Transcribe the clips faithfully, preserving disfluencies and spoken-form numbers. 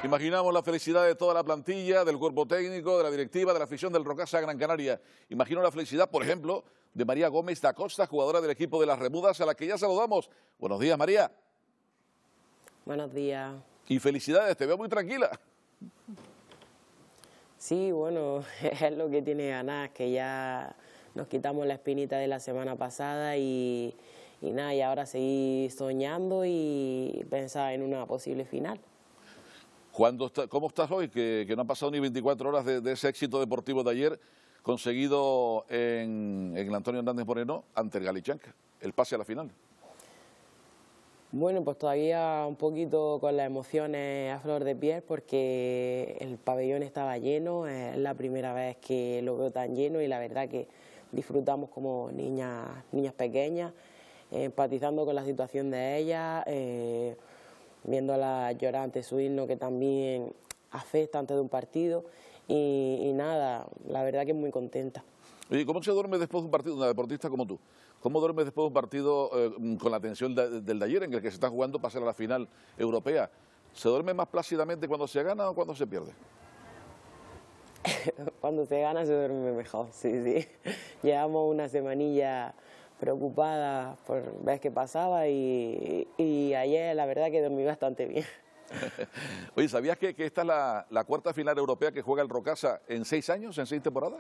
Imaginamos la felicidad de toda la plantilla, del cuerpo técnico, de la directiva, de la afición del Rocasa Gran Canaria. Imagino la felicidad, por ejemplo, de María Gómez da Costa, jugadora del equipo de las Remudas, a la que ya saludamos. Buenos días, María. Buenos días. Y felicidades, te veo muy tranquila. Sí, bueno, es lo que tiene ganas, que ya nos quitamos la espinita de la semana pasada y, y nada, y ahora seguir soñando y pensar en una posible final. Cuando está, ¿Cómo estás hoy? Que, que no han pasado ni veinticuatro horas de, de ese éxito deportivo de ayer conseguido en, en el Antonio Hernández Moreno ante el Galichanca, el pase a la final. Bueno, pues todavía un poquito con las emociones a flor de piel porque el pabellón estaba lleno, es la primera vez que lo veo tan lleno y la verdad que disfrutamos como niñas, niñas pequeñas, eh, empatizando con la situación de ellas, eh, viéndola llorar ante su himno que también afecta antes de un partido y, y nada, la verdad que muy contenta. Oye, ¿cómo se duerme después de un partido, una deportista como tú? ¿Cómo duermes después de un partido eh, con la tensión de, del de ayer en el que se está jugando pasar a la final europea? ¿Se duerme más plácidamente cuando se gana o cuando se pierde? Cuando se gana se duerme mejor, sí, sí. Llevamos una semanilla preocupada por ver qué pasaba y, y ayer la verdad que dormí bastante bien. Oye, ¿sabías que, que esta es la, la cuarta final europea que juega el Rocasa en seis años, en seis temporadas?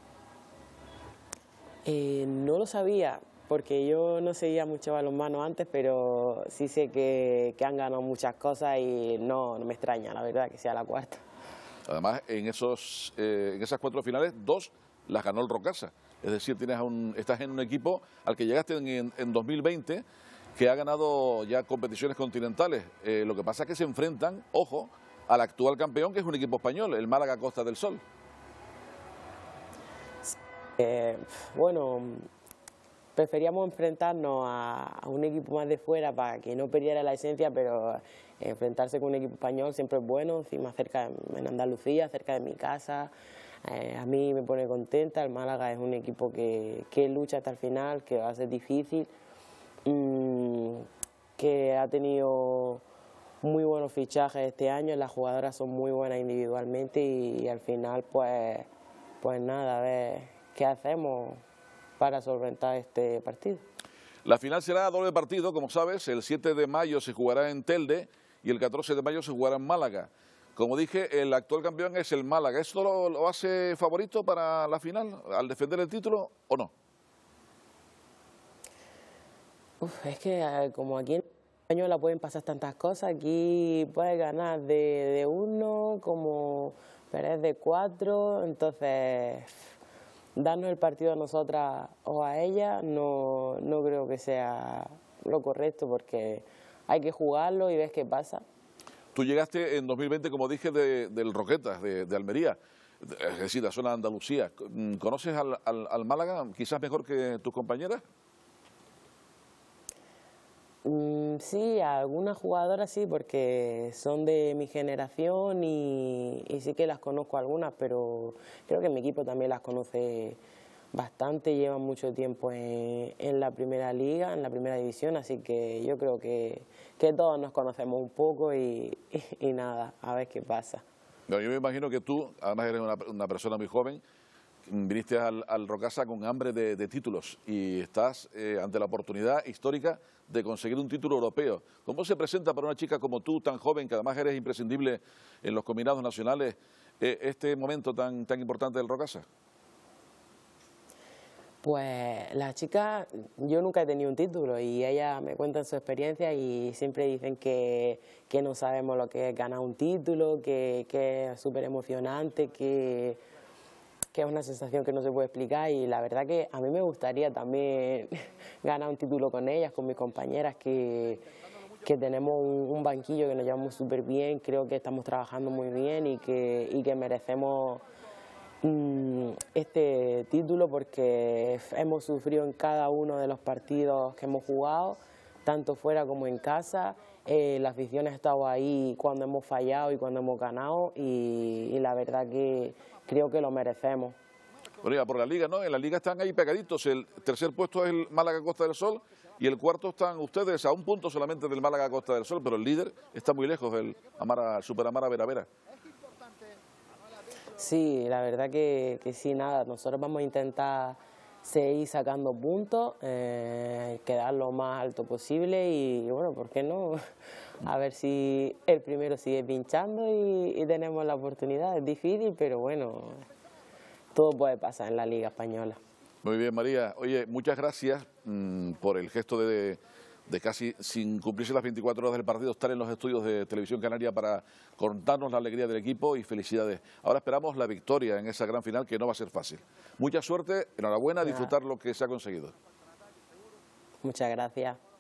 Eh, no lo sabía, porque yo no seguía mucho balonmano antes, pero sí sé que, que han ganado muchas cosas y no, no me extraña, la verdad, que sea la cuarta. Además, en, esos, eh, en esas cuatro finales, dos las ganó el Rocasa. Es decir, tienes un, estás en un equipo al que llegaste en, en dos mil veinte, que ha ganado ya competiciones continentales. Eh, lo que pasa es que se enfrentan, ojo, al actual campeón, que es un equipo español, el Málaga Costa del Sol. Eh, bueno, preferíamos enfrentarnos a, a un equipo más de fuera para que no perdiera la esencia, pero enfrentarse con un equipo español siempre es bueno, encima cerca de, en Andalucía, cerca de mi casa. Eh, a mí me pone contenta, el Málaga es un equipo que, que lucha hasta el final, que va a ser difícil, mmm, que ha tenido muy buenos fichajes este año, las jugadoras son muy buenas individualmente y, y al final pues, pues nada, a ver qué hacemos para solventar este partido. La final será a doble partido, como sabes, el siete de mayo se jugará en Telde y el catorce de mayo se jugará en Málaga. Como dije, el actual campeón es el Málaga. ¿Esto lo, lo hace favorito para la final, al defender el título o no? Uf, es que eh, como aquí en Española pueden pasar tantas cosas, aquí puedes ganar de, de uno como perder de cuatro, entonces darnos el partido a nosotras o a ella no, no creo que sea lo correcto porque hay que jugarlo y ves qué pasa. Tú llegaste en dos mil veinte, como dije, de, del Roquetas, de, de Almería, es decir, de la zona de Andalucía. ¿Conoces al, al, al Málaga quizás mejor que tus compañeras? Mm, sí, algunas jugadoras sí, porque son de mi generación y, y sí que las conozco algunas, pero creo que mi equipo también las conoce bastante, llevan mucho tiempo en, en la primera liga, en la primera división, así que yo creo que, que todos nos conocemos un poco y, y, y nada, a ver qué pasa. No, yo me imagino que tú, además eres una, una persona muy joven, viniste al, al Rocasa con hambre de, de títulos y estás eh, ante la oportunidad histórica de conseguir un título europeo. ¿Cómo se presenta para una chica como tú, tan joven, que además eres imprescindible en los combinados nacionales, eh, este momento tan, tan importante del Rocasa? Pues la chica, yo nunca he tenido un título y ella me cuenta su experiencia y siempre dicen que, que no sabemos lo que es ganar un título, que, que es súper emocionante, que... que es una sensación que no se puede explicar y la verdad que a mí me gustaría también ganar un título con ellas, con mis compañeras, que, que tenemos un, un banquillo que nos llevamos súper bien, creo que estamos trabajando muy bien y que, y que merecemos mmm, este título porque hemos sufrido en cada uno de los partidos que hemos jugado, tanto fuera como en casa. Eh, la afición ha estado ahí cuando hemos fallado y cuando hemos ganado y, y la verdad que creo que lo merecemos. Bueno, ya por la Liga, ¿no? En la Liga están ahí pegaditos. El tercer puesto es el Málaga Costa del Sol y el cuarto están ustedes a un punto solamente del Málaga Costa del Sol, pero el líder está muy lejos del Amara, el Super Amara Vera Vera. Sí, la verdad que, que sí, nada, nosotros vamos a intentar seguir sacando puntos, eh, quedar lo más alto posible y, y bueno, ¿por qué no? A ver si el primero sigue pinchando y, y tenemos la oportunidad. Es difícil, pero bueno, todo puede pasar en la Liga Española. Muy bien, María. Oye, muchas gracias mmm, por el gesto de, de casi, sin cumplirse las veinticuatro horas del partido, estar en los estudios de Televisión Canaria para contarnos la alegría del equipo y felicidades. Ahora esperamos la victoria en esa gran final, que no va a ser fácil. Mucha suerte, enhorabuena, a disfrutar lo que se ha conseguido. Muchas gracias.